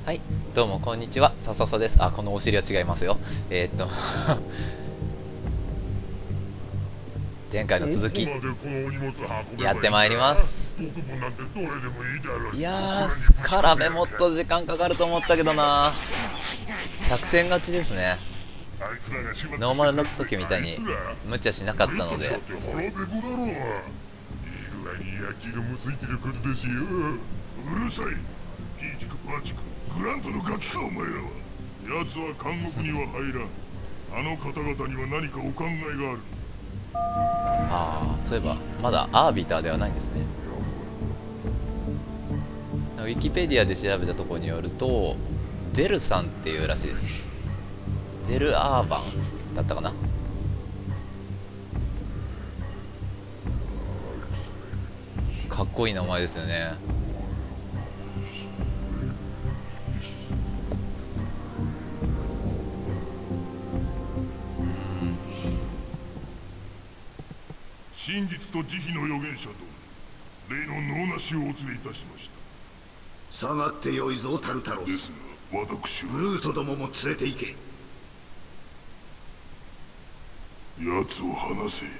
はい、どうもこんにちは、さささです。あ、このお尻は違いますよ。前回の続きやってまいります。いやー、スカラベもっと時間かかると思ったけどな。作戦勝ちですね。ノーマルの時みたいに無茶しなかったので。 グラントのガキかお前らは。奴は監獄には入らん。あの方々には何かお考えがある。 ああ、そういえばまだアービターではないんですね。ウィキペディアで調べたところによるとゼルさんっていうらしいです。ゼルアーバンだったかな。かっこいい名前ですよね。 真実と慈悲の預言者と例の能なしをお連れいたしました。 下がってよいぞタルタロス。 ですが私はブルートどもも連れて行け。 奴を離せ。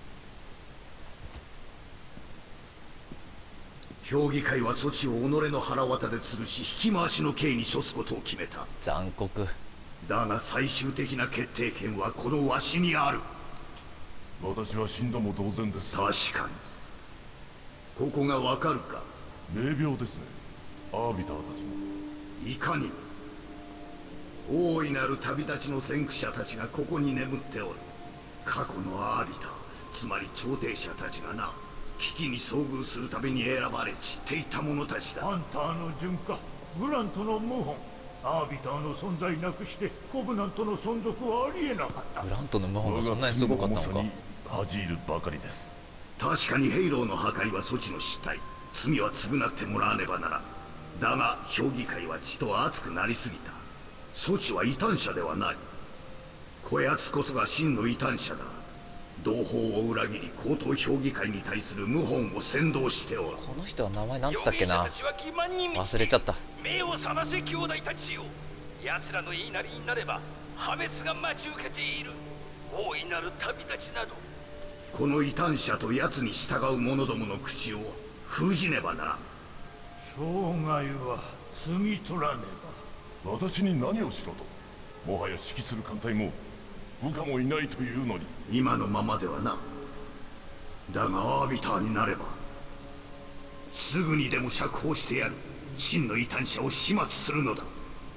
評議会は措置を己の腹渡で吊るし引き回しの刑に処すことを決めた。 残酷だが最終的な決定権はこのわしにある。 私は死んだも同然です。 確かに。ここがわかるか。 名病ですね、アービターたちの。 いかにも大いなる旅立ちの先駆者たちがここに眠っておる。過去のアービター、つまり調停者たちがな、危機に遭遇するために選ばれ散っていた者たちだ。 ハンターの順化、グラントの謀反、アービターの存在なくしてコブナントの存続はありえなかった。 グラントの謀反がそんなにすごかったのか。 恥じるばかりです。 確かにヘイローの破壊は措置の失態。罪は償ってもらわねばならん。だが評議会は血と熱くなりすぎた。措置は異端者ではない。こやつこそが真の異端者だ。同胞を裏切り高等評議会に対する謀反を扇動しておる。 この人は名前なんつったっけな、忘れちゃった。 目を覚ませ兄弟たちよ。奴らの言いなりになれば破滅が待ち受けている。大いなる旅立ちなど。 この異端者と奴に従う者どもの口を封じねばならん。 生涯は摘み取らねば。私に何をしろと。もはや指揮する艦隊も部下もいないというのに。 今のままではな。だがアービターになればすぐにでも釈放してやる。真の異端者を始末するのだ。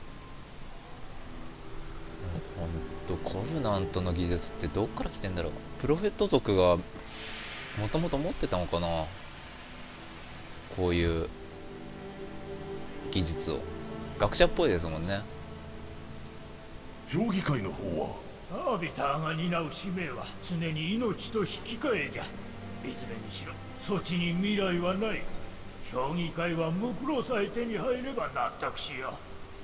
ほんとコブナントの技術ってどっから来てんだろう。プロフェット族がもともと持ってたのかな、こういう技術を。学者っぽいですもんね。 評議会の方はば。アービターが担う使命は常に命と引き換えじゃ。いずれにしろ措置に未来はない。評議会はムクロさえ手に入れば納得しよう。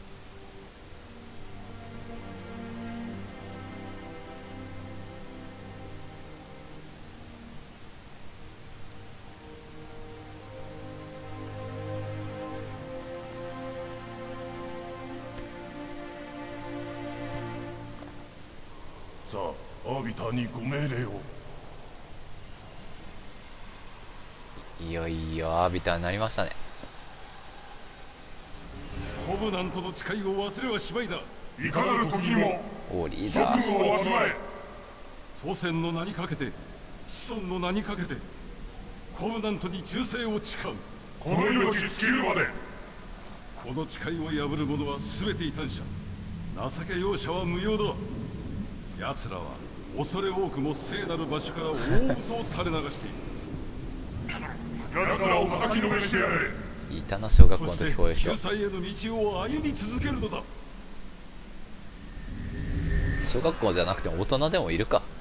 さあ、アービターにご命令を。 いよいよアービターになりましたね。 コブナントの誓いを忘れはしまいだ。 いかなる時にもおリーダー、 職務をわきまえ。 祖先の名にかけて、子孫の名にかけてコブナントに忠誠を誓う。 この命尽きるまで。 この誓いを破る者は全て異端者。情け容赦は無用だ。奴らは恐れ多くも聖なる場所から大嘘を垂れ流している。 奴らを叩きのめしてやれ。 いたな、小学校のそして時こういう人。 救済への道を歩み続けるのだ。 小学校じゃなくても大人でもいるか。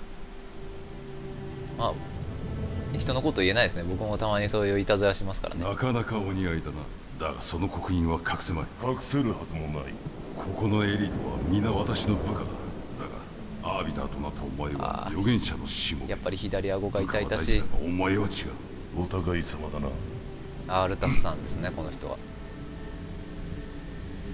まあ人のこと言えないですね。僕もたまにそういういたずらしますからね。 なかなかお似合いだな。だがその刻印は隠せまい。 隠せるはずもない。 ここのエリートは皆私の部下だ。だがアービターとなったお前は預言者のしもべ。 やっぱり左顎が痛々しい。 部下は大事だがお前は違う。 お互い様だな。 アールタスさんですね、この人は。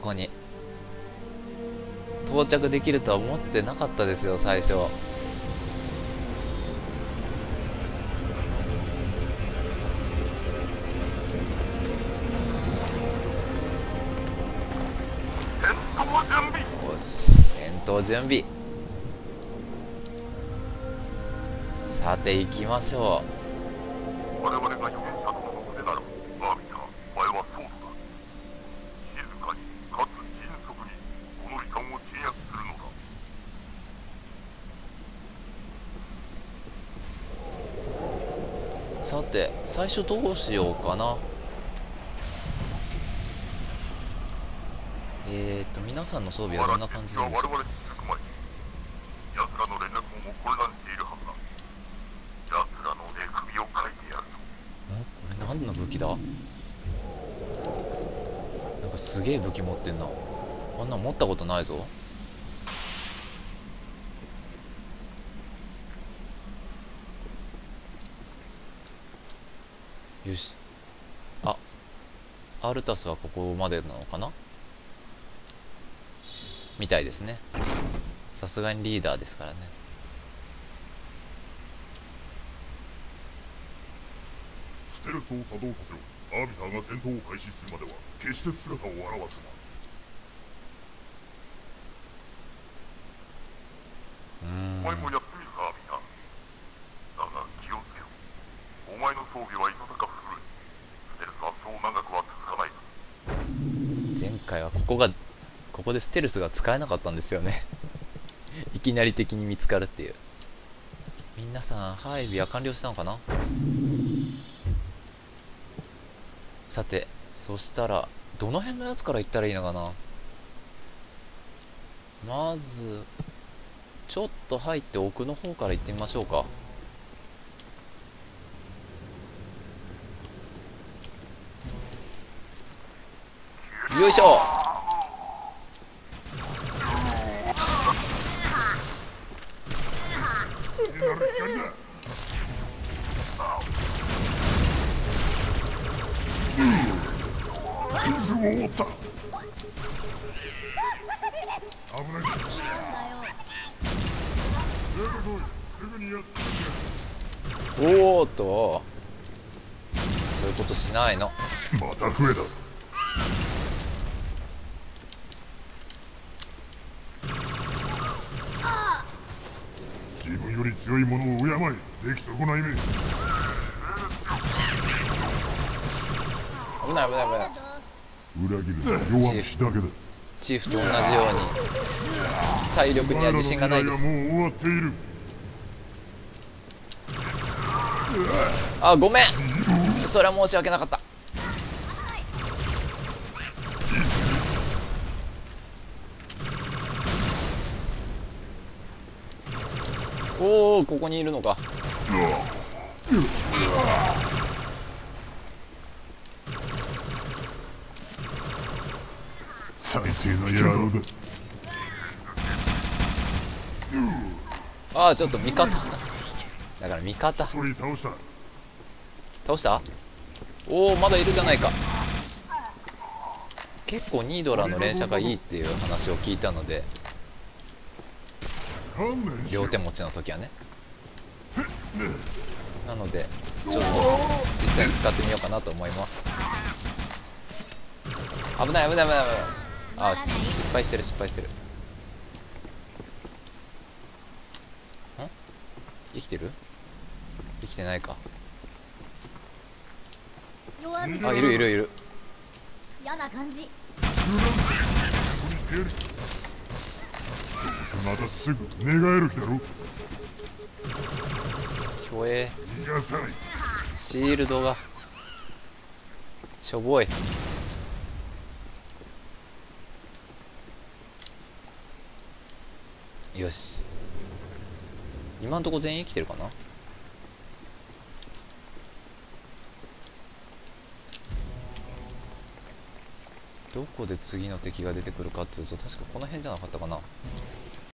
こに到着できるとは思ってなかったですよ最初。よし、戦闘準備。さて行きましょ我々が預言者殿の腕なら、アーミター、お前はそうだ。静かにかつ迅速にこの遺憾を鎮圧するのだ。 う。さて最初どうしようかな。皆さんの装備はどんな感じなんでしょう。 我々に続く前に奴らの連絡網も混乱しているはずだ。奴らの寝首をかいてやるぞ。 これ何の武器だ。なんかすげえ武器持ってんな。こんなん持ったことないぞ。よし。あ、アルタスはここまでなのかなみたいですね。さすがにリーダーですからね。 ステルスを作動させろ。アーミターが戦闘を開始するまでは決して姿を現すな。お前もやってみるか、アーミター。だが気をつけろ。お前の装備はいささか古い。ステルスはそう長くは続かないぞ。 前回はここでステルスが使えなかったんですよねいきなり敵に見つかるっていう。皆さん配備は完了したのかな。さてそしたらどの辺のやつから行ったらいいのかな。まずちょっと入って奥の方から行ってみましょうか。よいしょ。 水を覆った。危ない。すぐにやっておーっとそういうことしないの。 また増えた。自分より強い者を敬い、出来損ないめ。 危ない危ない危ない。 裏切る弱虫だけだ。 チーフと同じように体力には自信がないです。 もう終わっている。 あ、ごめん、それは申し訳なかった。おお、ここにいるのか。 最低な野郎だ。 ああ、ちょっと味方だから味方一人倒した。 倒した。おお、まだいるじゃないか。結構ニードラの連射がいいっていう話を聞いたので、両手持ちの時はね。なのでちょっと実際に使ってみようかなと思います。危ない危ない危ない危ない。あ、失敗してる失敗してる。生きてる？生きてないか。あ、いるいるいる。 嫌な感じ。 またすぐ寝返る気だろ。 ひょえ逃がさない。 シールドがしょぼい。よし、今んとこ全員生きてるかな。どこで次の敵が出てくるかっていうと確かこの辺じゃなかったかな。